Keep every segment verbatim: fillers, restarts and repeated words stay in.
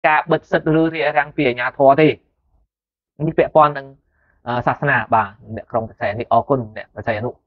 cả bật sật rư thì rằng phía nhà thua thì như vẽ con đang sát na bà để không thể thì ở con để sẽ nụ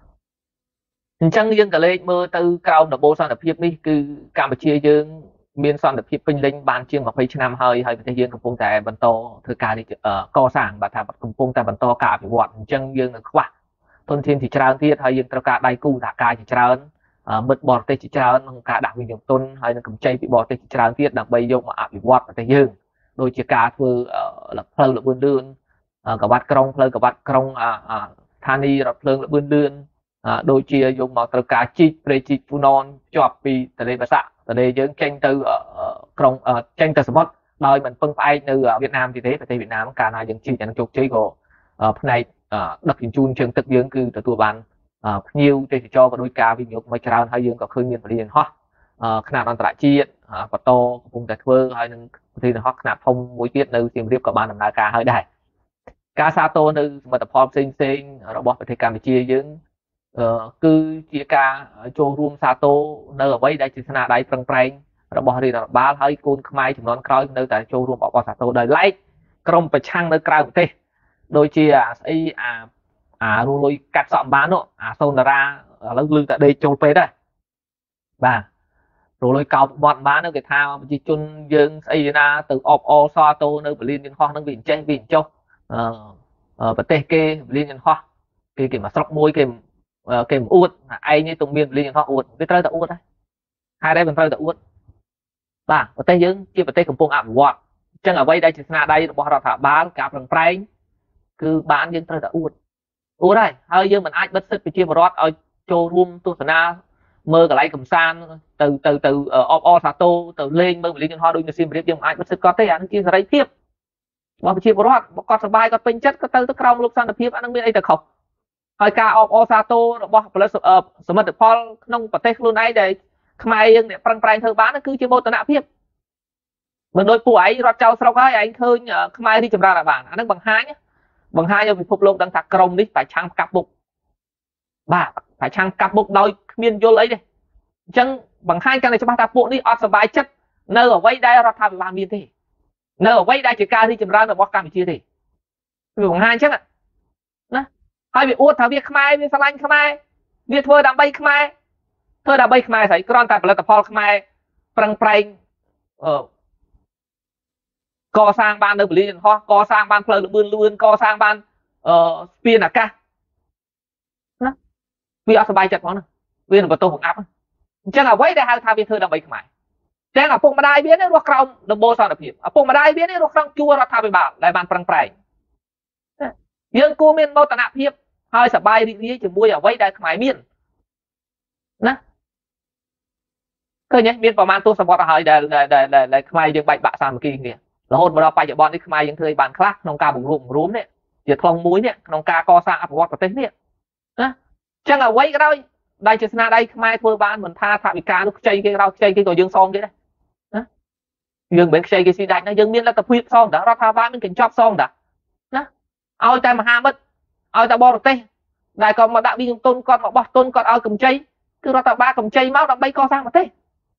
chẳng dương cả lên mơ từ cao là bố san ở phía mi cứ Campuchia dương miền san ở phía Bình Linh ban chiêng và phía Nam hơi hơi phía dương của phong tại bần to thứ ca đi ở co sản và thả bật cùng phong tại bần to cả bị vọt chẳng dương là quá thôn thiên thì trao tiết hay dương trao cả đại cu thả ca thì trao mực bọt tây chỉ trao cả đặc biệt dùng tôn hay là cầm chay bị bọt tây chỉ trao tiết đặc bây dùng mà bị vọt tại dương đôi chỉ cả vừa là phơi là buôn lươn cả bát krong phơi cả bát krong à thani là phơi là buôn lươn đôi chia dùng màu tơ cá chi pre chi punon chọp pi từ đây bả sạ từ đâyយើងចេញទៅក្រុងចេញទៅសមុទ្រដោយមិនពឹងផ្អែកនៅវៀតណាមទីទេប្រទេសវៀតណាមកាលណាយើងជិះយ៉ាងជោគជ័យក៏ផ្នែកដឹកជញ្ជូនជើងទឹកយើងគឺទទួលបានភ្ញៀវទេសចរក៏ដោយការវិនិយោគមកច្រើនហើយយើងក៏ឃើញមានបរិយាហោះຂະຫນាតអន្តរជាតិបន្តកំពុងតែធ្វើហើយនឹងប្រទេសហោះຂະຫນាតធំមួយទៀតនៅសៀមរាបក៏បានដំណើរការហើយដែរការសាទរនៅសមិទ្ធផលផ្សេងផ្សេងរបស់ប្រទេសកម្ពុជាយើងគឺជាការចូលរួមសាទរនៅអ្វីដែលជាស្នាដៃប្រឹងប្រែងរបស់រាជរដ្ឋបាលហើយកូនខ្មែរចំនួនក្រោយនៅតែចូលរួមអបអរសាទរដោយឡែកក្រុមប្រឆាំងនៅក្រៅប្រទេសដូចជាអាស្អីអាអារលុយកាត់សក់បាននោះអាសូនតារាឥឡូវលឺតែដេកចូលពេទ្យដែរបាទរលុយកោបបត់បានគេថាប្រជាជនយើងស្អីណាទៅអបអរសាទរនៅពលានយន្តហោះនឹងវាអញ្ចេះវាអញ្ចោះប្រទេសគេពលានយន្តហោះគេគេមកស្រុកមួយគេគេមិនអួតឯងនេះទៅមានពលានយន្តហោះអួតវាត្រូវតែអួតដែរហើយដែរមិនត្រូវតែអួតបាទប្រទេសយើងជាប្រទេសកំពុងអភិវឌ្ឍអញ្ចឹងអ្វីដែលជាស្នាដៃរបស់រដ្ឋាភិបាលការប្រឹងប្រែងគឺបានយើងត្រូវតែអួតអួតហើយហើយយើងមិនអាចបិទសិទ្ធិប្រជាពលរដ្ឋឲ្យចូលរួមទស្សនាមើលកន្លែងកំសាន្តទៅទៅទៅអបអរសាទរទៅលេងមើលពលានយន្តហោះដូចនៅសៀមរាបយើងមិនអាចបិទសិទ្ធិគាត់ទេអានេះជាសេរីភាពរបស់ប្រជាពលរដ្ឋគាត់សប្បាយគាត់ពេញចិត្តគាត់ទៅទៅក្រោមលោកសន្តិភាពអានឹងមានអីទៅខុសហើយការអបអរសាទររបស់ផលិតសមិទ្ធផលក្នុងប្រទេសខ្លួនឯងដែលខ្មែរយើងអ្នកប្រឹងប្រែងធ្វើបានគឺជាមោទនភាពមិនដូចពួកឯងរត់ចោលស្រុកហើយឯងឃើញខ្មែររីចម្រើនឲ្យបានអានឹងបង្ហាញបង្ហាញឲ្យពិភពលោកដឹងថាក្រមនេះប្រឆាំងកាប់មុខបាទប្រឆាំងកាប់មុខដោយគ្មានយល់អីទេអញ្ចឹងបង្ហាញកាន់តែច្បាស់ថាពួកនេះអត់សប្បាយចិត្តនៅអ្វីដែលរដ្ឋាភិបាលមានទេនៅអ្វីដែលជាការរីចម្រើនរបស់កម្ពុជាទេវាបង្ហាញអញ្ចឹងណាហើយវាអួតថាវាខ្មែរវាស្រឡាញ់ខ្មែរវាធ្វើដើម្បីខ្មែរធ្វើដើម្បីខ្មែរស្អីគ្រាន់តែផលិតផលខ្មែរប្រឹងប្រែងអឺកសាងបាននៅពលានយន្តហោះកសាងបានផ្លូវលបឿនលឿនកសាងបានអឺស្ពានអាកាសណាវាអត់សប្បាយចិត្តផងណាវានឹងបន្ទោសបង្អាប់អញ្ចឹងអ្វីដែលហៅថាវាធ្វើដើម្បីខ្មែរទាំងឪពុកម្ដាយវានេះរស់ក្រោមដំបូលសន្តិភាពឪពុកម្ដាយវានេះរស់ក្នុងជួររដ្ឋាភិបាលដែលបានប្រឹងប្រែងយើងគួរមានមោទនភាពហើយសប្បាយរីករាយជាមួយអ្វីដែលខ្មែរមានណាឃើញទេមានប្រមាណទសវត្សរ៍ហើយដែលដែលខ្មែរយើងបែកបាក់សាមគ្គីគ្នារហូតមកដល់បច្ចុប្បន្ននេះខ្មែរយើងធ្វើឲ្យបានខ្លះក្នុងការបង្រួបបង្រួមនេះជាខ្លងមួយនេះក្នុងការកសាងអភិវឌ្ឍប្រទេសនេះណាចឹងអ្វីក៏ដោយដែលជាស្នាដៃខ្មែរធ្វើបានមិនថាថាវិការនោះខ្ចីគេក្រោយខ្ចីគេក៏យើងសងគេដែរណាយើងមិនខ្ចីគេស៊ីដាច់ណាយើងមានលទ្ធភាពសងដែររដ្ឋាភិបាលមានកញ្ចប់សងដែរណាឲ្យតែមហាមិត្តឲ្យតែបរទេសដែលគាត់មកដាក់វិនិយោគទុនគាត់មកបោះទុនគាត់ឲ្យកម្ចីគឺរដ្ឋាភិបាលកម្ចីមកដើម្បីកសាងប្រទេស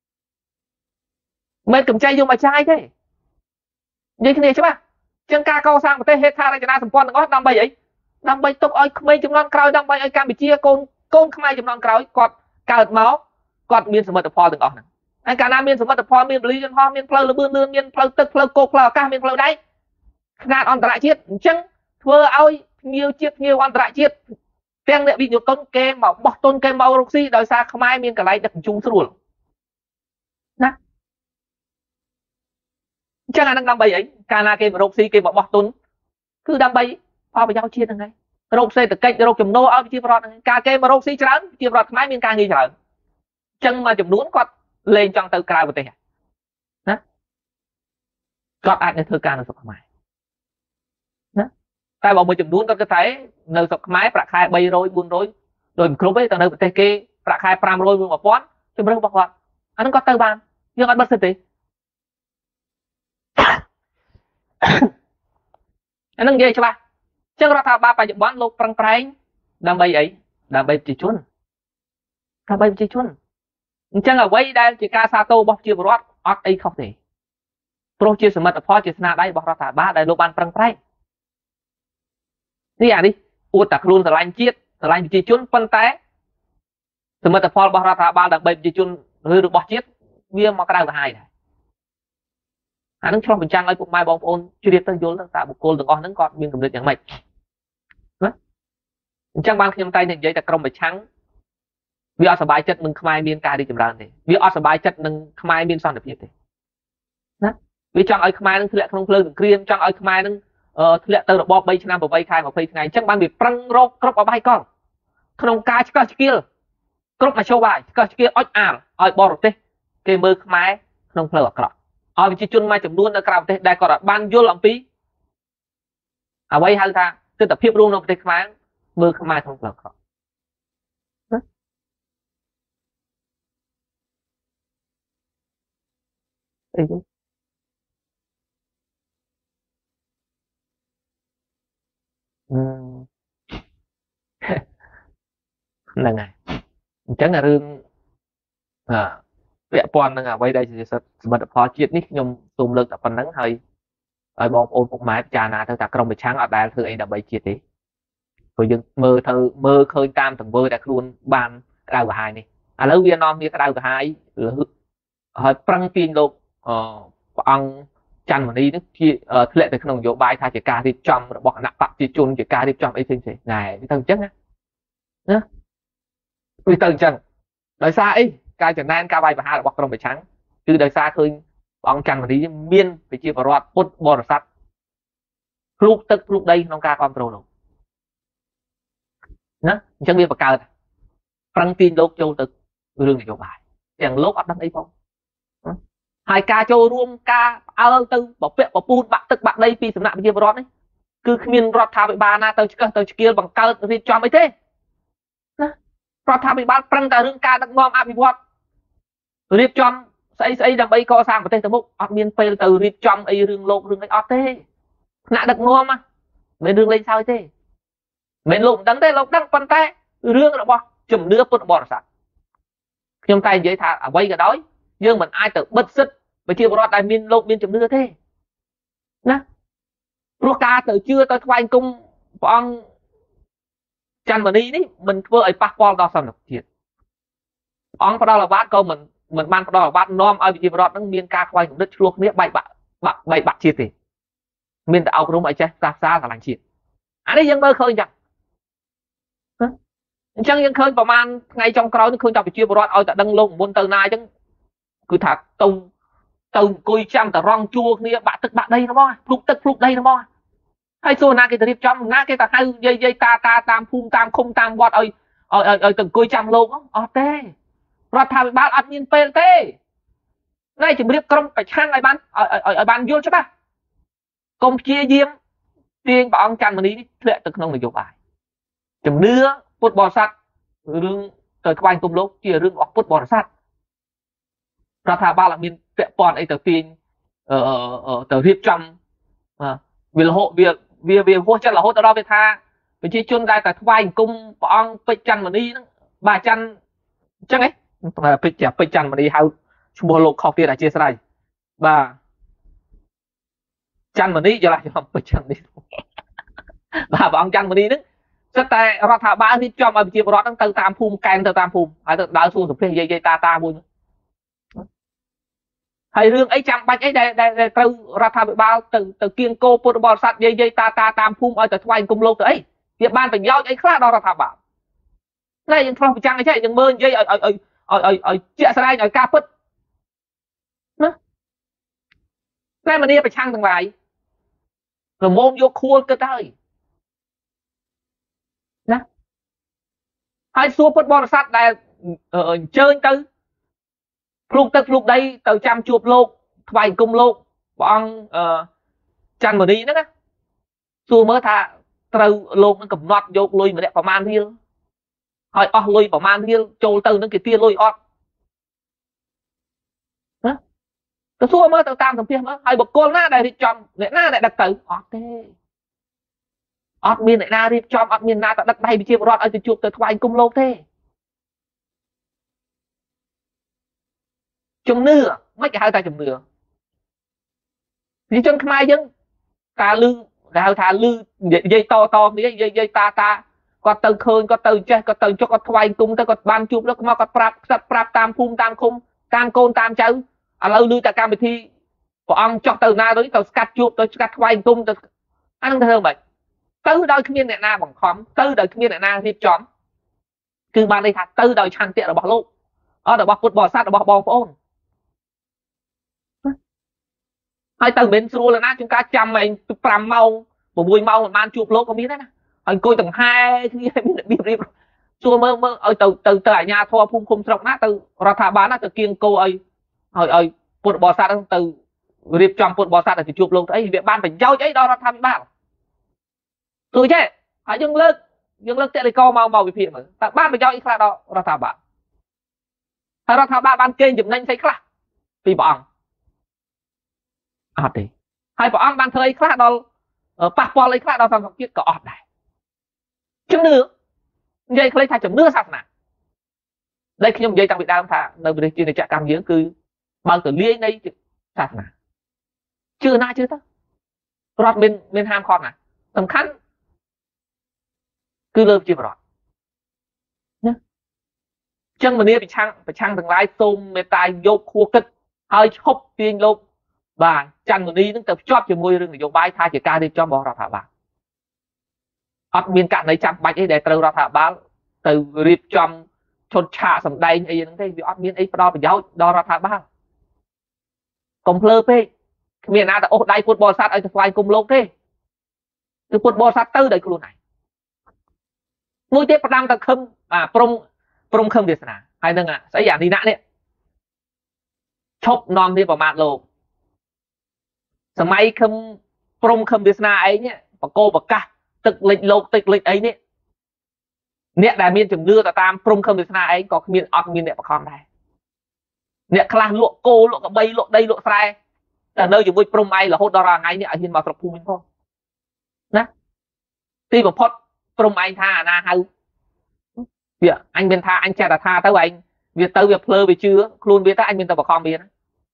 មិនកម្ចីយកមកចាយទេនិយាយគ្នាច្បាស់ចឹងការកសាងប្រទេសហេដ្ឋារចនាសម្ព័ន្ធទាំងអស់ដើម្បីអីដើម្បីទុកឲ្យក្មេងជំនាន់ក្រោយដើម្បីឲ្យកម្ពុជាកូនកូនខ្មែរជំនាន់ក្រោយគាត់កើតមកគាត់មានសមិទ្ធផលទាំងអស់ហ្នឹងហើយកាលណាមានសមិទ្ធផលមានពលានយន្តហោះមានផ្លូវលបឿនលឿនមានផ្លូវទឹកផ្លូវគោកផ្លូវអាកាសមានផ្លូវដែកຂະຫນាតអន្តរជាតិអញ្ចឹងធ្វើឲ្យភ្ញៀវជាតិភ្ញៀវអន្តរជាតិទាំងអ្នកវិនិយោគទុនគេមកបោះទុនគេមករកស៊ីដោយសារខ្មែរមានកន្លែងដឹកជញ្ជូនស្រួលណាអញ្ចឹងអានឹងដើម្បីអីកាលណាគេមករកស៊ីគេមកបោះទុនគឺដើម្បីផលប្រយោជន៍ជាតិហ្នឹងហើយរកសេដ្ឋកិច្ចរកចំណូលឲ្យប្រជាពលរដ្ឋហ្នឹងការគេមករកស៊ីច្រើនប្រជាពលរដ្ឋខ្មែរមានការងារច្រើនអញ្ចឹងមួយចំនួនគាត់លេងចង់ទៅក្រៅប្រទេសណាគាត់អាចនៅធ្វើការនៅស្រុកខ្មែរណាតែបើមួយចំនួនគាត់គិតថានៅស្រុកខ្មែរប្រាក់ខែបីរយបួនរយដោយមិនគ្រប់ទេទៅនៅប្រទេសគេប្រាក់ខែប្រាំរយមួយពាន់ជំរឿនរបស់គាត់អាហ្នឹងគាត់ទៅបានយើងអត់បិទសិទ្ធទេអានឹងនិយាយច្បាស់ចឹងរដ្ឋាភិបាលបច្ចុប្បន្នលោកប្រឹងប្រែងដើម្បីអីដើម្បីប្រជាជនដើម្បីប្រជាជនអញ្ចឹងអ្វីដែលជាការសាទររបស់ប្រជាពលរដ្ឋអត់អីខុសទេព្រោះជាសមិទ្ធផលជាស្នាដៃរបស់រដ្ឋាភិបាលដែលលោកបានប្រឹងប្រែងនេះអានេះអួតតែខ្លួនស្រឡាញ់ជាតិស្រឡាញ់ប្រជាជនប៉ុន្តែសមិទ្ធផលរបស់រដ្ឋាភិបាលដើម្បីប្រជាជនឬរបស់ជាតិវាមកក្រៅទៅហើយដែរអានឹងឆ្លុះបញ្ចាំងឲ្យពុកម៉ែបងប្អូនជ្រាបទៅយល់ទៅតើបុគ្គលទាំងអស់ហ្នឹងគាត់មានកម្រិតយ៉ាងម៉េចណាអញ្ចឹងបានខ្ញុំតែនិយាយតែក្រុមប្រឆាំងវាអត់សប្បាយចិត្តនឹងខ្មែរមានការរីកចម្រើនទេវាអត់សប្បាយចិត្តនឹងខ្មែរមានសន្តិភាពទេណាវាចង់ឲ្យខ្មែរនឹងធ្លាក់ក្នុងភ្លើងសង្គ្រាមចង់ឲ្យខ្មែរនឹងធ្លាក់ទៅរបប3ឆ្នាំ8ខែ20ថ្ងៃអញ្ចឹងបានវាប្រឹងរកគ្រប់អបាយកលក្នុងការឆ្កឹះឆ្កៀលគ្រប់មធ្យោបាយឆ្កឹះឆ្កៀលអុចអាលឲ្យបរទេសគេមើលខ្មែរក្នុងផ្លូវអាក្រក់ឲ្យប្រជាជនមួយចំនួននៅក្រៅប្រទេសដែលគាត់បានយល់អំពីអ្វីហៅថាទស្សនវិជ្ជារួមនៅប្រទេសខ្មែរមើលខ្មែរក្នុងផ្លូវអាក្រក់អីហ្នឹងហើយអញ្ចឹងរឿងអឺពាក់ព័ន្ធនឹងអ្វីដែលជាសមិទ្ធផលជាតិនេះខ្ញុំសូមលើកតែប៉ុណ្្នឹងហើយឲ្យបងប្អូនពុកម៉ែពិចារណាទៅថាក្រុមប្រឆាំងអត់ដែលធ្វើអីដើម្បីជាតិទេព្រោះយើងមើលទៅមើលឃើញតាមទង្វើដែលខ្លួនបានក្តៅក្រហាយនេះឥឡូវវានាំគ្នាក្តៅក្រហាយហើយប្រឹងទាញលោកអព្រះអង្គច័ន្ទមនីនេះជាធ្លាក់ទៅក្នុងនយោបាយថាជាការរៀបចំរបស់គណៈបព្វជិជនជាការរៀបចំអីផ្សេងៗណែវាទៅអញ្ចឹងណាណាវាទៅអញ្ចឹងដោយសារអីការចំណែនការវាយប្រហាររបស់ក្រុមប្រឆាំងគឺដោយសារឃើញព្រះអង្គច័ន្ទមនីមានប្រជាពលរដ្ឋពុទ្ធបរិស័ទភ្លុកទឹកភ្លុកដីក្នុងការគ្រប់គ្រងនោះណាអញ្ចឹងវាបង្កើតប្រឹងទាញលោកចូលទៅរឿងនយោបាយទាំងលោកអត់ដឹងអីផងហើយការចូលរួមការផ្អើលទៅបពាក់បពូនបាក់ទឹកបាក់ដីពីសំណាក់ប្រជាពលរដ្ឋនេះគឺគ្មានរដ្ឋាភិបាលណាទៅឆ្កឹះទៅឆ្កៀលបង្កើតរៀបចំអីទេណារដ្ឋាភិបាលប្រឹងតែរឿងការដឹកនាំអភិវឌ្ឍរៀបចំស្អីស្អីដើម្បីកសាងប្រទេសទៅមុខអត់មានពេលទៅរៀបចំអីរឿងលោករឿងអីអត់ទេថ្នាក់ដឹកនាំមិនមែនរឿងលេងសើចទេមិនមែនលោកមិនដឹងទេលោកដឹងប៉ុន្តែរឿងរបស់ជំនឿពុទ្ធបរិស័ទខ្ញុំតែនិយាយថាអ្វីក៏ដោយយើងមិនអាចទៅបិទសិទ្ធិប្រជាពលរដ្ឋដែលមានលោកមានជំនឿទេណាព្រោះការទៅជឿទៅថ្វាយគុំព្រះអង្គច័ន្ទមនីនេះមិនធ្វើឲ្យប៉ះពាល់ដល់សន្តិភាពព្រះអង្គផ្ដល់អាវ៉ាត់ក៏មិនមិនបានផ្ដល់អាវ៉ាត់នាំឲ្យប្រជាពលរដ្ឋនឹងមានការខ្វែងគំនិតឆ្លោះគ្នាបែកបាក់បាក់បែកបាក់ជាតិទេមានតែអប់រំឲ្យចេះសាសសាស្រឡាញ់ជាតិអានេះយើងមើលឃើញចឹងអញ្ចឹងយើងឃើញប្រហែលថ្ងៃចុងក្រោយនេះឃើញតែប្រជាពលរដ្ឋឲ្យតែដឹងលោកមុនទៅណាអញ្ចឹងគឺថាទៅទៅអង្គុយចាំតរងជួគ្នាបាក់ទឹកបាក់ដីហ្មងភ្លុកទឹកភ្លុកដីហ្មងហើយសួរណាគេទៅរៀបចំណាគេទៅហៅយាយយាយតាតាតាមភូមិតាមឃុំតាមវត្តឲ្យឲ្យឲ្យទៅអង្គុយចាំលោកអត់ទេរដ្ឋាភិបាលអត់មានពេលទេណែជំរាបក្រុមប្រឆាំងឲ្យបានឲ្យឲ្យបានយល់ច្បាស់កុំព្យាយាមទាញព្រះអង្គច័ន្ទមនីនេះធ្លាក់ទៅក្នុងនយោបាយជំនឿពុទ្ធបរិស័ទរឿងទៅថ្វាយគុំលោកជារឿងរបស់ពុទ្ធបរិស័ទរដ្ឋាភិបាលអត់មានពាក់ព័ន្ធអីទៅទាញទៅរៀបចំវារហូតវាវាវាហួសចិត្តរហូតដល់វាថាប្រជាជនដែលតែថ្វាយគុំព្រះអង្គពេជ្រច័ន្ទមនីហ្នឹងបាទច័ន្ទអញ្ចឹងឯងពេជ្រពេជ្រច័ន្ទមនីហៅឈ្មោះលោកខុសទៀតអធិស្ឋានបាទច័ន្ទមនីយល់ថាពេជ្រច័ន្ទមនីបាទព្រះអង្គច័ន្ទមនីហ្នឹងសិតតែរដ្ឋាភិបាលរៀបចំឲ្យប្រជាពលរដ្ឋហ្នឹងទៅតាមភូមិកែនទៅតាមភូមិហើយទៅដើរសួរសុភ័ក្រយាយយាយតាតាមួយហើយរឿងអីចាំបាច់អីដែលដែលត្រូវរដ្ឋាភិបាលទៅទៅគៀងគោពុទ្ធបរិស័ទយាយយាយតាតាតាមភូមិឲ្យទៅថ្វាយគុំលោកទៅអីវាបានប្រយោជន៍អីខ្លះដល់រដ្ឋាភិបាលណែយើងឆ្លោះប្រចាំអីចេះយើងមើលនិយាយឲ្យឲ្យឲ្យឲ្យឲ្យជាក់ស្ដែងឲ្យការពិតណាតែមនីប្រឆាំងទាំងឡាយប្រមូលយកខួលគិតហើយណាហើយសួរពុទ្ធបរិស័ទដែលអញ្ជើញទៅភ្លុកទឹកភ្លុកដីទៅចាំជួបលោកថ្វាយគុំលោកព្រះអង្គច័ន្ទមនីហ្នឹងណាសួរមើលថាត្រូវលោកនឹងកំណត់យកលុយម្នាក់ប្រមាណរៀលហើយអស់លុយប្រមាណរៀលចូលទៅនឹងគេទាលុយអត់ណាទៅសួរមើលទៅតាមសម្ភារមើលហើយបុគ្គលណាដែលរៀបចំអ្នកណាដែលដឹកទៅអត់ទេអត់មានអ្នកណារៀបចំអត់មានណាទៅដឹកដៃប្រជាពលរដ្ឋឲ្យទៅជួបទៅថ្វាយគុំលោកទេជំនឿមិនគេហៅថាជំនឿ thì chân khai dân ta lư đào thà lư dây to to dây dây dây ta ta có từ khơi có từ chơi có từ cho có thoại cung tới có ban chụp nó có prap prap tam phum tam khung tam côn tam cháu à lâu lư ta cam bị thi của ông cho từ na tới từ cắt chụp tới cắt thoại cung tới anh thơ vậy từ đôi miên này na bằng khóm từ đời miên này na hiệp chómคือบ้านในถัดตื้อโดยชันเตี้ยเราบอกลูกอ๋อเดี๋ยวบอกฟุตบอลซัดเดี๋ยวบอกบอลโฟนให้ตื่นเป็นสู้แล้วนะchúng ta chăm mày pram mau một buổi mau một ban chụp lốp có biết đấy nè anh coi từng hai thứ hai biết biết biết xua mơ mơ ơi từ từ từ ở nhà thua phun khung sọc nát từ ra thả bán nát từ kiêng cô ơi ơi ơiฟุตบอลซัดtừ riệp trongฟุตบอลซัดlà chụp lốp ấy việc ban phải giao ấy đó ra tham ban tôi chứ hãy dừng lênยังเลิกเตะเลยก็มาเมาไปเพียงเหมือนแต่บ้านไปย่อยอีกครั้งเราเราทำบ้านถ้าเราทำบ้านบ้านเก่งจุดนั้นใช่ครั้งปีบองอดดิให้บองบ้านเธออีกครั้งเราปะปอเลยครั้งเราทำสังเกตก็อดได้จุดเนื้อยัยเคยทายจุดเนื้อศาสนาได้ขยมยัยตั้งบิดาท่าในบริจีในจักรกรรมเยอะคือบางตัวเลี้ยในศาสนาชื่อหน้าชื่อตั้งรอดเป็นเป็นห้ามคอนนะสำคัญcứ lơ chưa rồi nhá chân mà nia bị chăng bị chăng thằng lái xôm mê tai vô khua kích hơi hốc tiên lô và chăng mà đi nó tập chót cho môi rừng vô bay thay chỉ ca đi cho bỏ ra thả bà ấp miền cạn này chăm bạch ấy để từ ra thả bà từ riệp trong chôn chạ sầm đầy ấy những cái việc ấp miền ấy đo phải giáo đo ra thả bà còn lơ phê miền nào ta ô đây football sát ấy phải cùng lô thế từ football sát tư đây luôn này môi tiếp năm ta không à prong prong không việc nào hay năng à sẽ giảm đi nạn đấy chọc non đi vào mặt lồ sớm mai không prong không việc nào ấy nhé và cô và cả tịch lịch lột tịch lịch ấy nhé nè đại miền chừng đưa ta tam prong không việc nào ấy có miền ọt miền đẹp và con này nè khla lụa cô lụa bay lụa đây lụa sai ở nơi chỉ môi prong ai là hốt đo ra ngay nè ở hiên vào tập phu mình thôi nè khi mà phốt prong anh tha na hao việc anh bên tha anh che là tha tới anh việc tới việc phơ về chưa luôn biết tới anh bên tao bảo con biết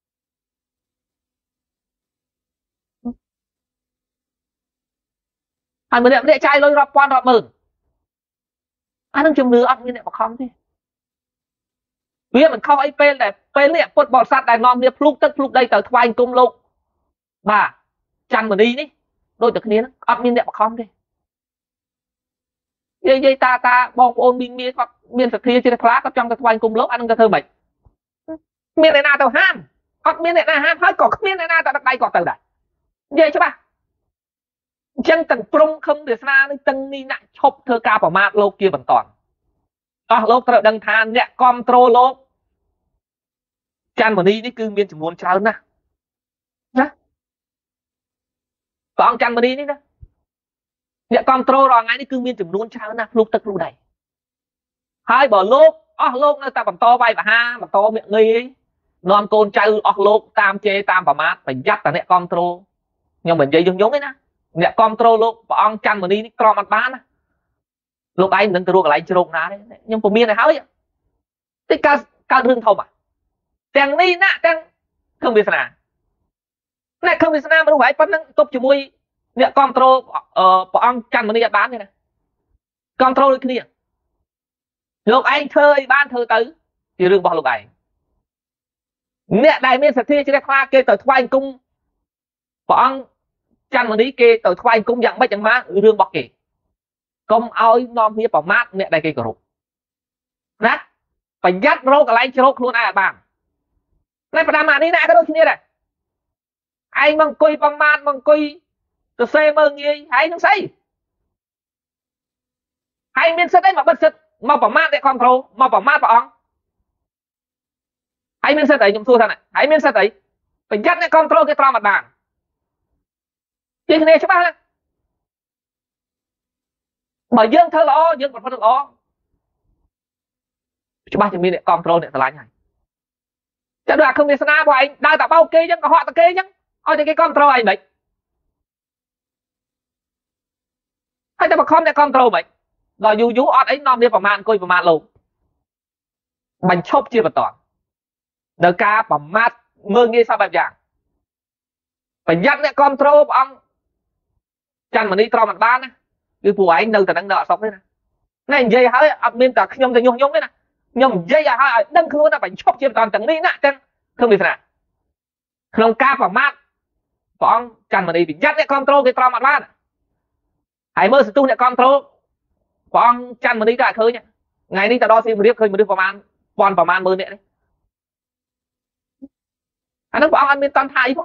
anh mới đẹp đẹp trai lôi rập quan rập mờn anh đang chừng nửa anh như này bảo con thế biết mình không ấy bên này bên này phốt bọt sắt đài non điệp lúc tức lúc đây tới khoai cung lục bà chăn mà đi đi đôi được cái anh như này bảo con thế dây dây ta ta bong ôn miên miên có miên sạch kia trên khá có trong cái quanh cùng lớp ăn cái thơ bệnh miên này nào tao ham hoặc miên này nào ham hết còn miên này nào tao đặt đây còn từ đây dây chứ ba chân tầng prong không được ra nên tầng ni nặng chụp thơ ca bảo mát lô kia vẫn toàn à lô tao đăng than nhẹ control lô chăn mà đi đi cứ miên chỉ muốn trao nè nhá còn chăn mà đi đi nè nè control rồi ngay đi cứ miên chừng luôn trao nè lúc tức lúc này hai bờ lốp ở lốp ta bằng to bay và ha bằng to miệng nghi non côn trao ở lốp tam chê tam và mát phải dắt là nè control nhưng mình dây giống giống ấy nè nè control lốp và ông chăn mà đi đi con mặt bán lúc ấy đừng từ lại trộn ná đấy nhưng của miên này háo vậy cái ca ca đương thầu mà tiền đi nè tiền không biết nào nè không biết nào mà đúng phải bắt năng cốc chỉ môi nè control ờ bọn ông chăn mà đi bán này nè control được kia lúc anh thơi ban thơ tứ thì đừng bỏ lúc ấy nè đại miên sạch thi chỉ khoa kê tờ khoai cung bọn ông chăn mà đi kê tờ khoai cung dạng mấy chẳng má rương bọc kì công ơi non phía bảo mát nè đại kê cổ rụt nát phải dắt rô cả lấy rô luôn ai ở bàn này phải làm mà đi nè cái đôi kia này anh bằng cùi bằng mát bằng cùi từ xe mơ nghi hay không xây hay miên sắt đấy mà bất sắt mà bảo mát để control mà bảo mát bảo ông hay miên sắt đấy nhung thua thằng này hay miên sắt đấy phải dắt để control cái trò mặt bàn cái này chứ ba bởi dương thơ lo dương còn phân được lo chứ ba chừng miên để control để lại này chắc là không biết sao của anh đang tạo bao kê chứ có họ tạo kê chứ ôi thì cái control anh đấy hay ta mà không để control vậy rồi dù dù ọt ấy non đi vào màn coi vào màn luôn bánh chốt chưa vào toàn đời ca vào mát mơ nghe sao bài giảng phải dắt nè control ông chăn mà đi trò mặt ban cứ phụ anh đâu ta đang nợ xong thế này này dây hơi admin ta nhom ta nhung nhung thế này nhom dây à hơi đăng luôn là phải chọc chiêm toàn tầng đi nè chăng không biết nào không ca và mát ông chăn mà đi bị dắt nè control cái trò mặt ban hãy mơ sự tu nè control ông chăn mà đi cả khơi nhá ngày đi ta đo xem riêng khơi mà đi vào man còn vào man mơ nè đấy anh nói ông admin toàn thay không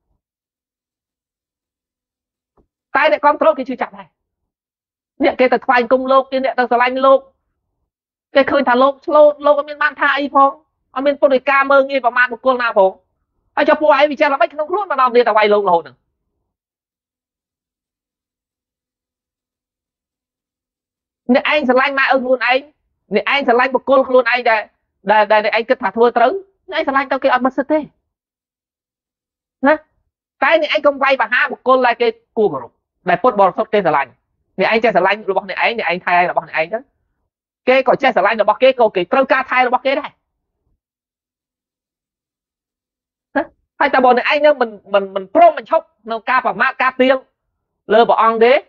tay nè control cái chưa chặt này nè cái tật khoai cung lô cái nè tật lanh lô cái khơi thả lô lô lô cái miền ban thay phong ở miền phố đời ca mơ nghe vào man một cô nào phong ai cho phụ ai vì cha là mấy không luôn mà đòm đi tao quay lô lô nữa nè anh sẽ lanh mai ưng luôn anh nè anh sẽ lanh một cô luôn anh đây đây đây anh cứ thả thua trứng anh sẽ lanh tao cái ăn mất thế nè cái này anh không quay và ha một cô lại cái cua rồi đại football sốt cái sẽ lanh nè anh chơi sẽ lanh rồi bọc này anh nè anh thay là bọc này anh đó cái còn chơi sẽ lanh là bọc cái câu cái trâu ca thay là bọc cái này hai ta bọn này anh nhá mình mình mình pro mình chốc nó ca và mát ca tiên lơ bỏ on đế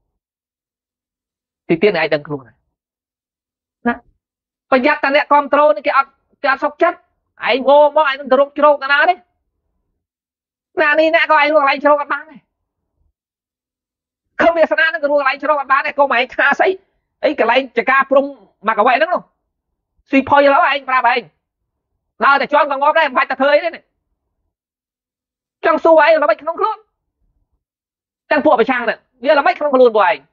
thì tiên này anh đừng luôn này nè bây giờ ta nè control cái ăn cái ăn sốc chất anh vô mà anh đừng trâu cái nào đấy nè đi nè coi anh luôn anh trâu cái bán này không biết sao nó luôn lại cho nó bán này cô mày tha sấy ấy cái lại chả ca prum mà cả vậy đó không suy phôi lắm anh ra vậy nào để cho con ngó đây phải ta thơi đấy này trong su ấy nó mấy không luôn đang phụ phải trang này nghĩa là mấy không luôn của anh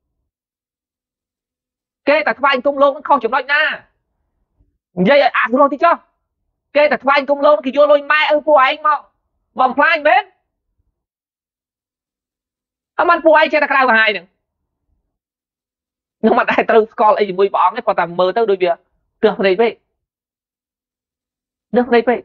kê tại vai công lô nó không chịu nói nha vậy à rồi thì cho kê tại vai công lô thì vô lôi mai ở phụ anh mà vòng phai bên ông anh phụ ai chơi ta cao hai nè nhưng mà đại từ con ấy mùi bóng ấy còn tầm mơ tới đôi việc được này vậy được này vậy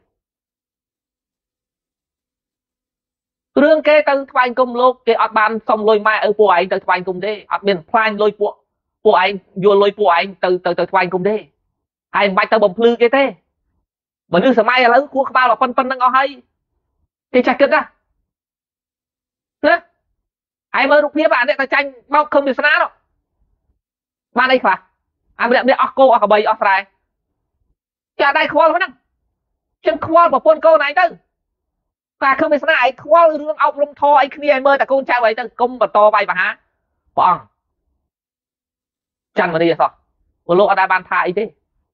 rương kê từ phai công lô cái ọt ban xong lôi mai ở phụ anh từ phai công đê ọt miền phai lôi phụ phụ anh vô lôi phụ anh từ từ từ phai công đê hai bài tờ bầm lư cái thế mà như sớm mai là của bao là phân phân đang ngó hay thì chặt kết ra nè ai mơ rục phía bạn đấy ta tranh bao không được sát đâu bạn đây phải anh biết biết cô ở bầy ở phải cả đây khoa lắm chân khoa của con cô này tư và không biết sát ai khoa lương ông lông thò ấy khi ai mơ ta con trai vậy tư công và to bay và há bọn chăn mà đi sao một lô ở đây ban thai thế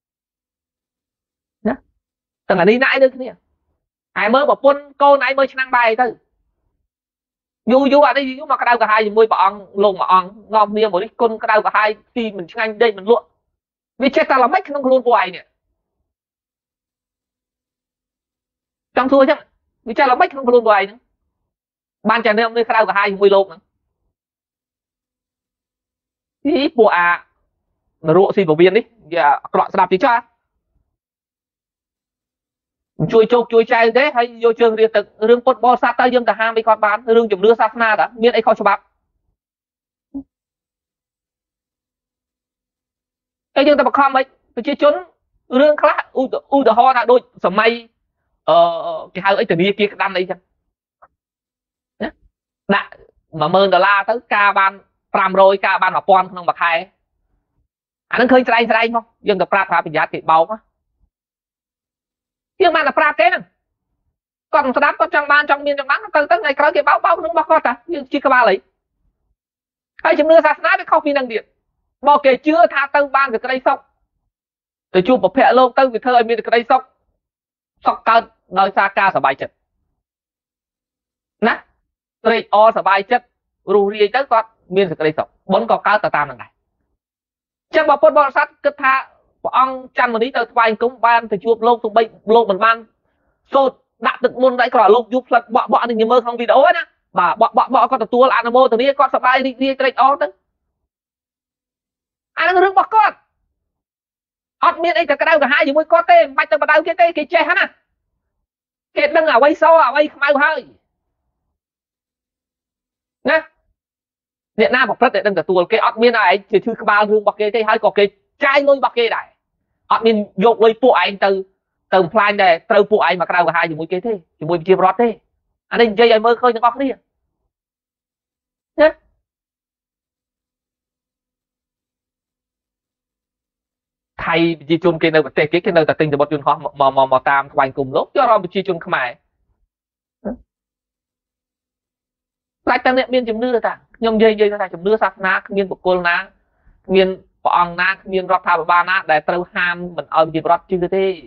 nhá từng là đi nãy nữa kia ai mơ bảo con cô này mơ năng bay tư dù dù ở đây nhưng mà cái đau cả hai môi bọn lồng bọn ngon miệng một đi con cái đau cả hai thì mình anh đây mình luộc vì chết ta là mấy không luôn quay nè trong thua chứ vì cha là mấy không luôn quay nữa ban chàng em nơi cái đau cả hai môi lồng ý bộ à nó rộ xì vào viên đi và loại đạp tí cho chui chục chui chay thế hay vô trường riêng tự rương cột bò sát tay dương cả hai mấy con bán rương chụp đưa sát na đã miễn ấy không cho bạc cái dương ta bạc không ấy phải chia chốn rương khác u u the ho là đôi sầm mây ờ cái hai ấy từ đi kia đâm đây chứ đã mà mơn đờ la tới ca ban pram rồi ca ban mà pon không bạc hai anh nó khơi trai trai không dương gặp pram pram bị giá thì bao á nhưng mà là pra cái nè còn đáp có trong ban trong miền trong bán từ tới ngày tới cái báo báo nó báo con ta nhưng chỉ có ba lấy hay chừng nữa sát nát với không phi năng điện bao kể chưa tha tư ban được cái đây xong từ chụp một phe lâu tư vì thơ miền cái đây xong xong cao nơi xa ca sợ bài chất nè đây o sợ bài chất rù ri tới con miền cái đây xong bốn con cao tà tam này chắc bảo football sát cứ tha ông chăn một tí từ vài công ban từ chuột lông tụi bay lông mình ban sốt đã tự môn đấy còn lông giúp lật bọ bọ thì mơ không video ấy nè bà bọ bọ bọ con tua là animal từ đi con sợ bay đi đi cái đó đấy anh đang rước bọ con ọt miệng ấy cả cái đau cả hai gì mới có tên mày từ bắt đầu cái cái cái che hắn à cái đừng ở quay sâu ở quay mau hơi nè Việt Nam học rất để đừng cả tua cái ọt miệng này chỉ thư ba hương bọc cái cái hai có cái trai lôi bọc kia này họ mình dục lôi phụ anh từ từ plan này từ phụ anh mà cái đầu hai thì mũi kia thế thì mũi chia rót thế anh ấy dây ai mơ khơi những óc đi nhé thầy chỉ chun cái nơi vật tệ cái nơi ta tinh từ bột chun họ mà mà mà tam quanh cùng lúc cho nó chỉ chun khmai lại tăng niệm miên chấm nưa ta nhom dây dây ta chấm nưa sát na miên của cô na miên của ông na miên rót thao ba na để trâu ham mình ôm gì rót chưa thế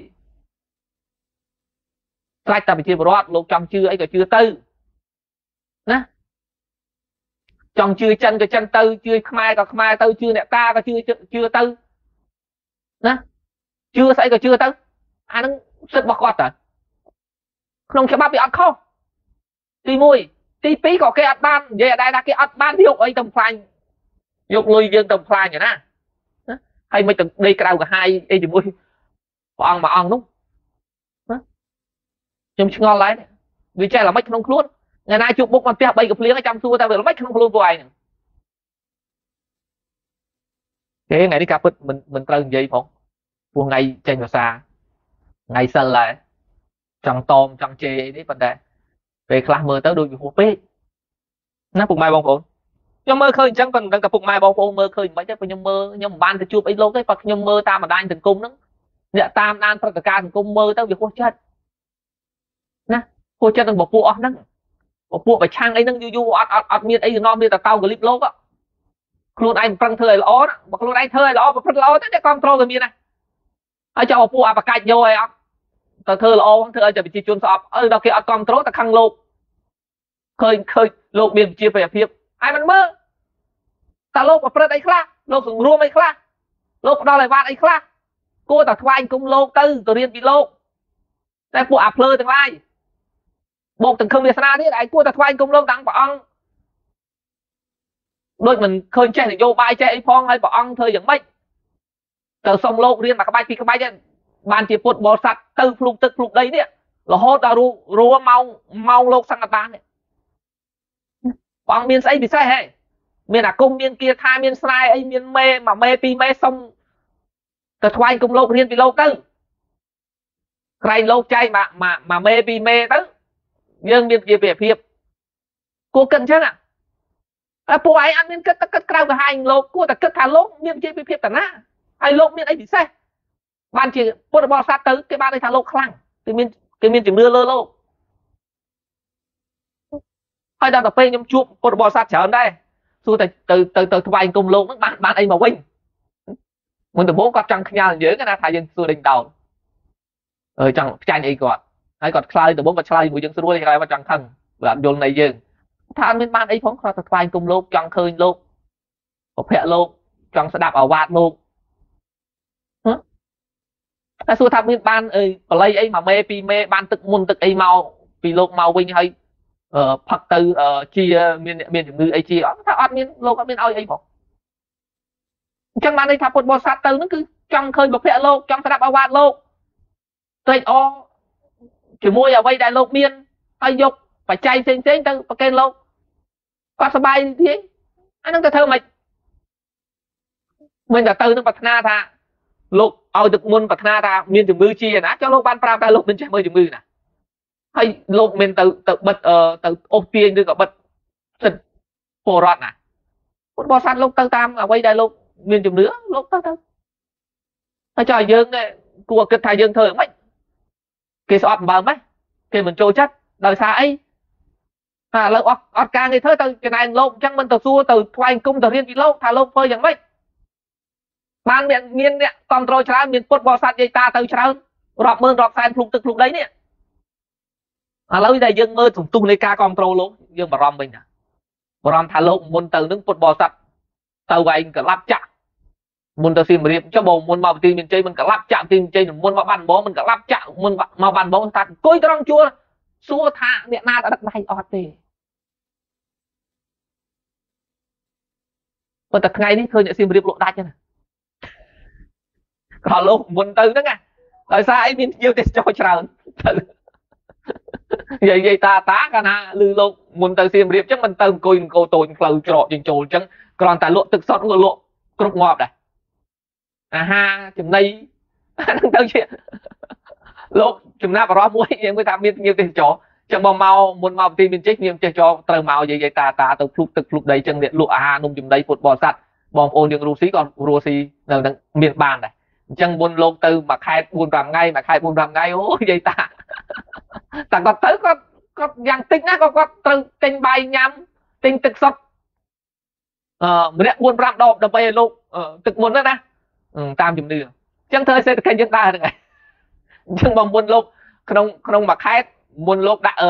lại ta bị chia rót lúc trong chưa ấyក៏chưa tư nè trong chưa chân cái chân tư chưa khmaiក៏khmai tư chưa nè taក៏chưa chưa tư nè chưa xảyក៏chưa tư anh nó rất bọc quạt à không cho bác bị ăn khôngទីមួយទីពីរក៏គេអត់បាននិយាយអត់ដែរថាគេអត់បានយកអីទៅផ្លាញ់យកលុយយើងទៅផ្លាញ់ណាហើយមិនទៅដេកក្រៅកាហាយអីជាមួយព្រះអង្គមួយអង្គនោះខ្ញុំឆ្ងល់ដែរវាចេះល្មិចក្នុងខ្លួនថ្ងៃណាជួបមុខមកផ្ទះបីកាភ្លៀងឲ្យចាំសួរតែវាល្មិចក្នុងខ្លួនពួកឯងហ្នឹងគេថ្ងៃនេះការពិតមិនមិនត្រូវនិយាយផងពួកថ្ងៃចេញភាសាថ្ងៃសិលដែរចង់តមចង់ជេរនេះប៉ុន្តែពេលខ្លះមើលទៅដូចវាហួសពេកណាពុកម៉ែបងប្អូនខ្ញុំមើលឃើញអញ្ចឹងប៉ុន្តែក៏ពុកម៉ែបងប្អូនមើលឃើញមិនទេព្រោះខ្ញុំមើលខ្ញុំមិនបានទៅជួបអីលោកទេប៉ុន្តែខ្ញុំមើលតាមបណ្ដាញសង្គមហ្នឹងអ្នកតាមដានព្រឹត្តិការណ៍សង្គមមើលទៅវាហួសចិត្តណាហួសចិត្តនឹងពពួកអស់ហ្នឹងពពួកប្រឆាំងអីហ្នឹងយូរយូរអត់អត់អត់មានអីនាំមានតែតោកលីបលោកខ្លួនឯងប្រឹងធ្វើឲ្យល្អណាបើខ្លួនឯងធ្វើឲ្យល្អប្រព្រឹត្តល្អទៅអ្នកគ្រប់គ្រងក៏មានដែរហើយចោលពពួកអបកាច់យកឲ្យអត់ទៅធ្វើល្អធ្វើឲ្យតែប្រជាជនស្អប់អឺដល់គេអត់គ្រប់គ្រងតែខឹងលោកឃើញឃើញលោកមានជាប្រយោជន៍ភាពហើយមិនមើលតើលោកប្រព្រឹត្តអីខ្លះលោកសង្រួមអីខ្លះលោកផ្ដល់ឲ្យវត្តអីខ្លះគួរតែថ្វាយគុំលោកទៅទៅរៀនពីលោកតែពួកអាភ្លើទាំងឡាយបោកទាំងខឹងវាសនាទៀតឯងគួរតែថ្វាយគុំលោកតាំងព្រះអង្គដូចមិនឃើញចេះនយោបាយចេះអីផងហើយព្រះអង្គធ្វើយ៉ាងម៉េចទៅសុំលោករៀនមួយក្បាច់ពីរក្បាច់បានជាពុទ្ធបរិស័ទទៅភ្លុកទឹកភ្លុកដីនេះរហូតដល់រួម៉ោងម៉ោងលោកសង្ឃតាននេះព្រះអង្គមានស្អីពិសេសហេមានអាគមមានគាថាមានស្រែអីមានមេមួយមេពីរមេសុំទៅថ្វាយគុំលោករៀនពីលោកទៅក្រែងលោកចែកមួយមួយមេពីរមេទៅយើងមានជាប្រភាពគួរគិតអញ្ចឹងតែពួកឯងអត់មានគិតគិតក្រៅកាហាយលោកគួរតែគិតថាលោកមានជាប្រភាពតាណាហើយលោកមានអីពិសេសបានជាពុទ្ធបរិស័ទទៅគេបានថាលោកខ្លាំងគេមានគេមានជំនឿលើលោកហើយដល់ទៅពេលខ្ញុំជួបពុទ្ធបរិស័ទច្រើនដែរសួរតែទៅទៅទៅថ្វាយគុំលោកហ្នឹងបានបានអីមកវិញមុនដំបូងគាត់ចង់ខ្ញាល់យើងណាថាយើងសួរដេញដោលអឺចង់ផ្ចាញ់អីគាត់ហើយគាត់ឆ្លើយដំបូងគាត់ឆ្លើយជាមួយយើងស្រួលគេគាត់ចង់ខឹងបើអត់យល់នៃយើងថាអត់មានបានអីផងគាត់ទៅថ្វាយគុំលោកចង់ឃើញលោកប្រភពលោកចង់ស្ដាប់អាវាតលោកតែសួរថាមានបានអីបល័យអីមួយមេពីរមេបានទឹកមុនទឹកអីមកពីលោកមកវិញហើយផឹកទៅជាមានមានជំងឺអីជាអត់ថាអត់មានលោកអត់មានឲ្យអីផងអញ្ចឹងបានន័យថាពុទ្ធបរិស័ទទៅហ្នឹងគឺចង់ឃើញប្រភពលោកចង់ស្ដាប់អាវាតលោកត្រេកអរជាមួយអ្វីដែលលោកមានហើយយកបច្ច័យផ្សេងផ្សេងទៅប្រកេនលោកគាត់សប្បាយទេអាហ្នឹងទៅធ្វើម៉េចមិនតែទៅនឹងប្រាថ្នាថាលោកឲ្យទឹកមុនប្រាថ្នាថាមានជំងឺជាណាចុះលោកបានប្រាប់តែលោកមិនចេះមើលជំងឺណាហើយលោកមានទៅទៅបិទទៅអូសទាញឬក៏បិទសិទ្ធិពលរដ្ឋណាពុទ្ធបរិស័ទលោកទៅតាមអ្វីដែលលោកមានជំនឿលោកទៅទៅហើយចុះយើងគួរគិតថាយើងធ្វើមិនគេស្អប់អំបើម៉េចគេមិនចូលចិត្តដោយសារអីថាឥឡូវអត់អត់ការងារធ្វើទៅចំណែនលោកអញ្ចឹងមិនទៅសួរទៅថ្វាយគុំទៅរៀនពីលោកថាលោកធ្វើយ៉ាងម៉េចបានមានមានអ្នកគ្រប់គ្រងច្រើនមានពុទ្ធបរិស័ទយាយតាទៅច្រើនរាប់ម៉ឺនរាប់សែនភ្លុកទឹកភ្លុកដីនេះឥឡូវដែលយើងមើលសន្ទុះនៃការគ្រប់គ្រងលោកយើងបារម្ភវិញណាបារម្ភថាលោកមុនទៅនឹងពុទ្ធបរិស័ទទៅវែងកលាប់ចាក់មុនទៅសៀមរាបចុះបើមុនមកប្រទីមានជ័យមិនកលាប់ចាក់ប្រទីមានជ័យមុនមកបានបងមិនកលាប់ចាក់មុនមកបានបងថាអង្គុយត្រង់ជួរសួរថាអ្នកណាដឹកដៃអត់ទេប៉ុន្តែថ្ងៃនេះឃើញអ្នកសៀមរាបលោកដាច់ណាក៏លោកមុនទៅហ្នឹងណាដោយសារអីមានnhiềuទេសចរច្រើនទៅនិយាយនិយាយតាតាកាលណាឮលោកមុនទៅសៀមរាបអញ្ចឹងមិនទៅអង្គុយអង្គតូចផ្លូវច្រកជិញចូលអញ្ចឹងគ្រាន់តែលក់ទឹកសុទ្ធក៏លក់គ្រប់ងាប់ដែរអាហារចំណីហ្នឹងទៅជាលោកចំណាប់អារម្មណ៍មួយយើងមើលថាមានnhiềuទេសចរ chẳng bao mau muốn mau tin mình chết nhưng chơi cho từ mau vậy vậy ta ta từ lúc từ lúc đấy chân điện lụa à nung chùm đấy phụt bò sắt bom ôn những rusi còn rusi là miền bàn này chân buôn lô tư mà khai buôn làm ngay mà khai buôn làm ngay ôi vậy ta ta còn tới có có giang tinh á có có từ tinh bay nhắm tinh thực sập ờ mình buôn làm đọc đập bay lô thực buôn đó nè tam chùm đi chân thời sẽ cái chân ta được này chân bom buôn lô không không mà khai buôn lô đã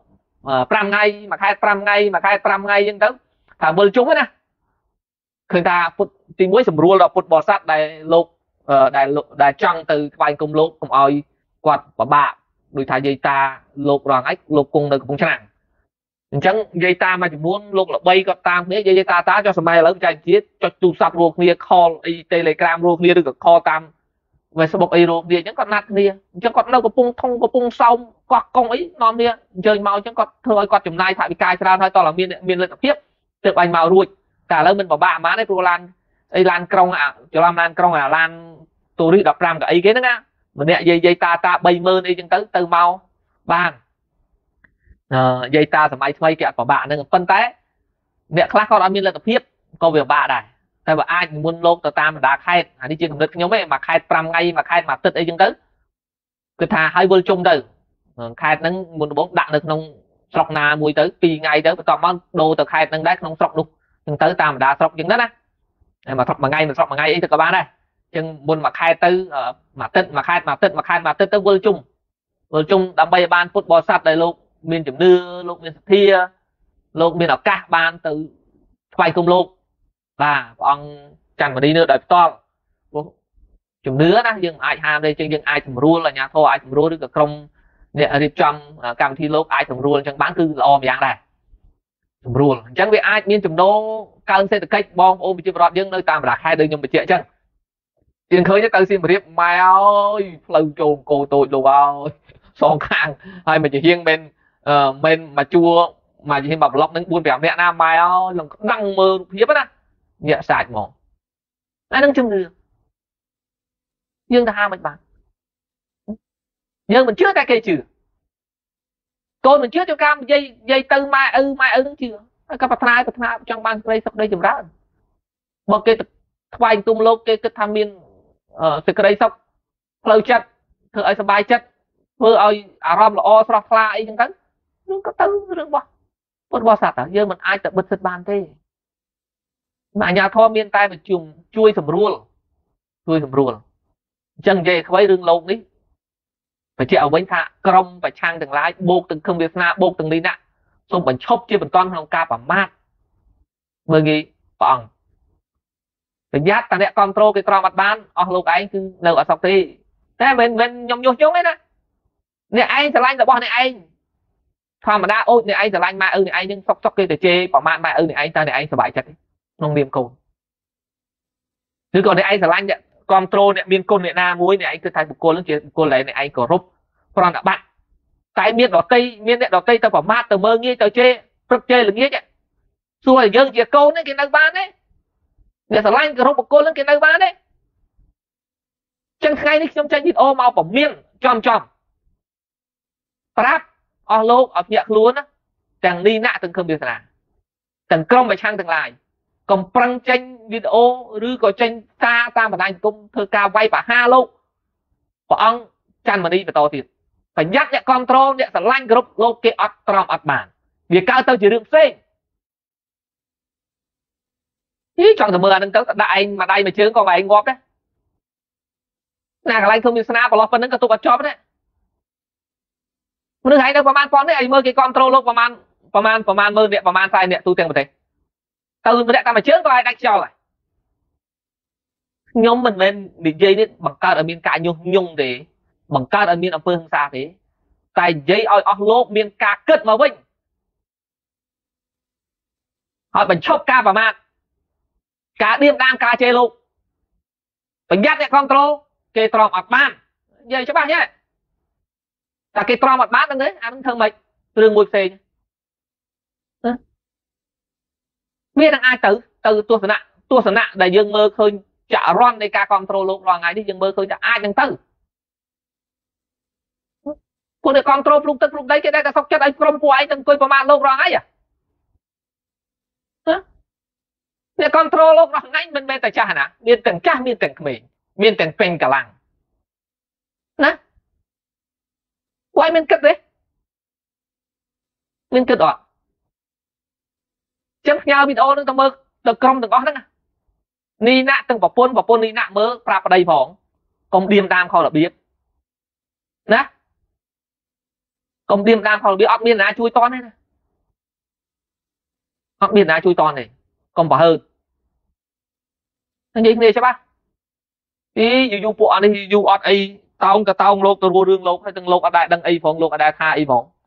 ờ pram ngay mà khai pram ngay mà khai pram ngay nhưng tới thả bơi chúng á nèคือថាពុតទីមួយសម្រួលដល់ពុតបរិស័ទដែលលោកដែលដែលចង់ទៅថ្វាយគុំលោកកុំឲ្យគាត់ពិបាកដូចថាយាយតាលោករងឯងលោកគង់នៅកំពង់ឆ្នាំងអញ្ចឹងយាយតាមួយចំនួនលោកល្បីគាត់តាមគ្នាយាយតាតាចុះសម័យឥឡូវចែកជាតិចុចទូរស័ព្ទរួមគ្នា call អី Telegram រួមគ្នាឬក៏ call តាម Facebook អីរួមគ្នាអញ្ចឹងគាត់ណាត់គ្នាអញ្ចឹងគាត់នៅកំពង់ធំកំពង់សោមកោះកុងអីនាំគ្នាអញ្ជើញមកអញ្ចឹងគាត់ធ្វើឲ្យគាត់ចំណាយថវិកាច្រើនហើយតោះតែមានមានលទ្ធភាពទើបបាញ់មករួចតែឥឡូវមិនបបាក់អាម៉ានទេព្រោះឡានអីឡានក្រុងច្រឡំឡានក្រុងអាឡានទូរីដប់ប្រាំកៅអីគេហ្នឹងណាម្នាក់យាយយាយតាតាបីម៉ឺនអីចឹងទៅទៅមកបានអឺយាយតាសម័យថ្មីគេអត់បបាក់ហ្នឹងប៉ុន្តែអ្នកខ្លះគាត់អត់មានលទ្ធភាពក៏វាពិបាកដែរតែបើអាចមុនលោកទៅតាមបណ្ដាខេត្តអានេះជាកំណត់ខ្ញុំឯងមួយខេត្ត5ថ្ងៃមួយខេត្តមួយអាទិត្យអីចឹងទៅគឺថាឲ្យវិលជុំទៅខេត្តហ្នឹងមុនដំបូងដាក់នៅក្នុងស្រុកណាមួយទៅពីរថ្ងៃទៅបន្ទាប់មកដូរទៅខេត្តហ្នឹងដែរក្នុងស្រុកនោះចឹងទៅតាមបណ្ដាស្រុកចឹងណាតែមកស្រុកមួយថ្ងៃមួយស្រុកមួយថ្ងៃអីទៅក៏បានដែរចឹងមុនមួយខេត្តទៅមួយអាទិត្យមួយខេត្តមួយអាទិត្យមួយខេត្តមួយអាទិត្យទៅវិលជុំវិលជុំដើម្បីឲ្យបានពុទ្ធបរិស័ទដែលលោកមានជំនឿលោកមានសទ្ធាលោកមានឱកាសបានទៅថ្វាយគុំលោកបាទព្រះអង្គច័ន្ទមនីនៅដោយផ្ទាល់ព្រោះជំនឿណាយើងអាចហាមទេចឹងយើងអាចសម្រួលអាជ្ញាធរអាចសម្រួលឬក៏ក្រុមអ្នករៀបចំកម្មវិធីលោកអាចសម្រួលអញ្ចឹងបានគឺល្អម្យ៉ាងដែរសម្រួលអញ្ចឹងវាអាចមានចំណូលកើនសេដ្ឋកិច្ចបងប្អូនប្រជាពលរដ្ឋយើងនៅតាមបណ្ដាខេត្តដូចខ្ញុំបញ្ជាក់អញ្ចឹងយើងឃើញទៅសៀមរាបម៉ែអើយផ្លូវចូលគោតូចលោកអើយសងខាងហើយមកជាហៀងមិនមិនមកជួមកជាហៀងមកប្លុកនឹងbốn nămនាក់ណាម៉ែអើយឡើងដឹងមើលរូបភាពណាញាក់សាច់ហ្មងអានឹងជំនឿយើងទៅហាមិនបានយើងមិនជឿតែគេជឿកូនមិនជឿចូលកម្មនិយាយនិយាយទៅម៉ែឪម៉ែឪនឹងជឿហើយក៏ប្រាថ្នាប្រាថ្នាចង់បានសេចក្តីសុខដីចម្រើនបើគេថ្វាយទុំលោកគេគិតថាមានសេចក្តីសុខផ្លូវចិត្តធ្វើឲ្យសុបាយចិត្តធ្វើឲ្យអារម្មណ៍ល្អស្រស់ថ្លាអីចឹងទៅនឹងក៏ទៅរឿងរបស់ពុទ្ធបរិស័ទយើងមិនអាចទៅបិទសិទ្ធបានទេអាជ្ញាធរមានតែប្រជុំជួយសម្រួលជួយសម្រួលអញ្ចឹងនិយាយអ្វីរឿងលោកនេះបញ្ជាក់ឲ្យវិញថាក្រមប្រឆាំងទាំងឡាយបូកទាំងខឹមវាសនាបូកទាំងនេះណាសូមបញ្ឈប់ជាបន្តក្នុងការប្រមាថមើលងាយព្រះអង្គប្រយ័ត្នតែអ្នកគ្រប់គ្រងគេក្រមអត់បានអស់លោកឯងគឺនៅអត់សុខទេតែមិនមិនខ្ញុំញុះញង់ទេណាអ្នកឯងឆ្លាញ់របស់អ្នកឯងធម្មតាអូចអ្នកឯងឆ្លាញ់ម៉ែឪអ្នកឯងនឹងសុកសុកគេទៅជេរប្រមាថម៉ែឪអ្នកឯងតែអ្នកឯងសុបាយចិត្តក្នុងនាមកូនឬក៏អ្នកឯងឆ្លាញ់អ្នកគ្រប់គ្រងអ្នកមានគុណអ្នកណាមួយអ្នកឯងគឺថាបុគ្គលនឹងជាបុគ្គលដែលអ្នកឯងគោរពប្រណិប័តតែមានដតីមានអ្នកដតីទៅប្រមាថទៅមើងងាយទៅជេរព្រឹកជេរល្ងាចសួរឲ្យយើងជាកូនគេនៅបានទេអ្នកឆ្លាញ់គោរពបុគ្គលនឹងគេនៅបានទេចឹងថ្ងៃនេះខ្ញុំចេញវីដេអូមកពមៀនចំចំប្រាប់អស់លោកឲ្យភ្ញាក់ខ្លួនណាទាំងនេះណាទាំងខឹមវាសនាទាំងក្រុមប្រឆាំងទាំងឡាយកុំប្រឹងចេញវីដេអូឬក៏ចេញសារតាមបណ្ដាញសង្គមធ្វើការវាយប្រហារលោកព្រះអង្គច័ន្ទមនីបន្តទៀតប្រយ័ត្នអ្នកគ្រប់គ្រងអ្នកស្រឡាញ់គ្រប់លោកគេអត់ទ្រាំអត់បានវាកើតទៅជារឿងផ្សេងហីចង់ទៅមើលអានឹងទៅដាក់ឯងមួយដៃមួយជើងក៏ឯងងាប់ដែរណាកន្លែងធ្វើមានស្នាប្រឡោះប៉ុណ្្នឹងក៏ទុកអត់ជាប់ដែរមនុស្សឯងទៅប្រហែលប៉ុណ្្នេះឲ្យមើលគេគ្រប់គ្រងលោកប្រហែលប្រហែលប្រហែលមើលអ្នកប្រហែលខ្សែអ្នកទូទាំងប្រទេសទៅម្នាក់តាមមួយជើងក៏ឲ្យដាច់ខ្យល់ដែរខ្ញុំមិនមែននិយាយនេះបង្កើតឲ្យមានការញុះញង់ទេបង្កើតឲ្យមានអំពើហិង្សាទេតែនិយាយឲ្យអស់លោកមានការគិតមកវិញហើយបញ្ឈប់ការប្រមាថការឌៀមដាមការជេរលោកប្រយ័ត្នអ្នកគ្រប់គ្រងគេទ្រាំអត់បាននិយាយច្បាស់ទេតែគេទ្រាំអត់បានហ្នឹងទេអានឹងធ្វើម៉េចរឿងមួយផ្សេងវានឹងអាចទៅទៅទស្សនៈទស្សនៈដែលយើងមើលឃើញចរន្តនៃការគ្រប់គ្រងលោករាល់ថ្ងៃនេះយើងមើលឃើញថាអាចនឹងទៅពួកអ្នកគ្រប់គ្រងភ្លុកទឹកភ្លុកដីគេដែលតែសុកចិត្តឲ្យក្រុមពួកឯងទាំងអង្គុយប្រមាណលោករងអីហ៎អ្នកគ្រប់គ្រងលោករងថ្ងៃមិនមែនតែចាស់ណាមានទាំងចាស់មានទាំងក្មេងមានទាំងពេញកម្លាំងណាពួកឯងមានគិតទេមានគិតអត់ចឹងផ្ញើវីដេអូនឹងទៅមើលដល់ក្រុមទាំងអស់ហ្នឹងនីណាក់ទាំងប្រពន្ធប្រពន្ធនីណាក់មើលប្រាប់ប្តីផងកុំឌៀមតាមខុសរបៀបណាកុំឌៀមតាមខុសរបៀបអត់មានណាជួយតន់ទេណាអត់មានណាជួយតន់ទេកុំប្រហើតនិយាយគ្នាច្បាស់អីយូរពួកអត់នេះយូរអត់អីតោងក៏តោងលោកទៅរឿងលោកហើយទាំងលោកអត់ដែរដឹងអីផងលោកអត់ដែរថាអីផង